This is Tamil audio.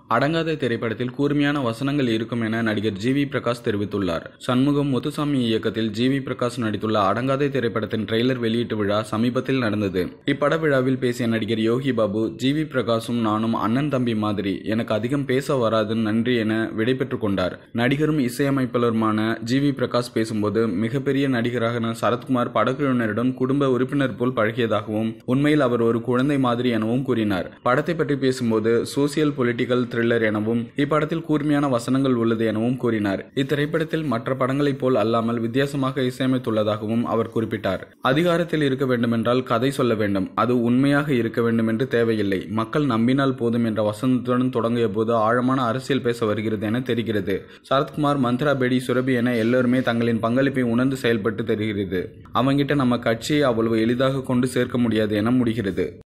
அடங்காத திரைப்படத்தில் கூர்மையான வசனங்கள் இருக்கும் என நடிகர் பிரகாஷ் தெரிவித்துள்ளார். சண்முகம், முத்துசாமி இயக்கத்தில் பிரகாஷ் நடித்துள்ள அடங்காத திரைப்படத்தின் ட்ரெய்லர் வெளியீட்டு விழா சமீபத்தில் நடந்தது. இப்பட விழாவில் பேசிய நடிகர் யோகி பாபு, பிரகாஷும் நானும் அண்ணன் தம்பி மாதிரி, எனக்கு அதிகம் பேச வராது, நன்றி என விடைபெற்றுக் கொண்டார். நடிகரும் இசையமைப்பாளருமான பிரகாஷ் பேசும்போது, மிகப்பெரிய நடிகரான சரத்குமார் படக்குழுவினருடன் குடும்ப உறுப்பினர் போல் பழகியதாகவும், உண்மையில் அவர் ஒரு குழந்தை மாதிரி எனவும் கூறினார். படத்தை பற்றி பேசும்போது, சோசியல் பொலிட்டிக்கல் த்ரில்லர் எனவும், இப்படத்தில் கூர்மையான வசனங்கள் உள்ளது எனவும் கூறினார். இத்திரைப்படத்தில் மற்ற படங்களைப் போல் அல்லாமல் வித்தியாசமாக இசையமைத்துள்ளதாகவும் அவர் குறிப்பிட்டார். அதிகாரத்தில் இருக்க வேண்டுமென்றால் கதை சொல்ல வேண்டும், அது உண்மையாக இருக்க வேண்டும் என்று தேவையில்லை, மக்கள் நம்பினால் போதும் என்ற வசனத்துடன் தொடங்கிய போது ஆழமான அரசியல் பேச வருகிறது என தெரிகிறது. சரத்குமார், மந்த்ரா, பேடி, சுரபி என எல்லோருமே தங்களின் பங்களிப்பை உணர்ந்து செயல்பட்டு தெரிகிறது. அவங்கிட்ட நம்ம கட்சியை அவ்வளவு எளிதாக கொண்டு சேர்க்க முடியாது என முடிகிறது.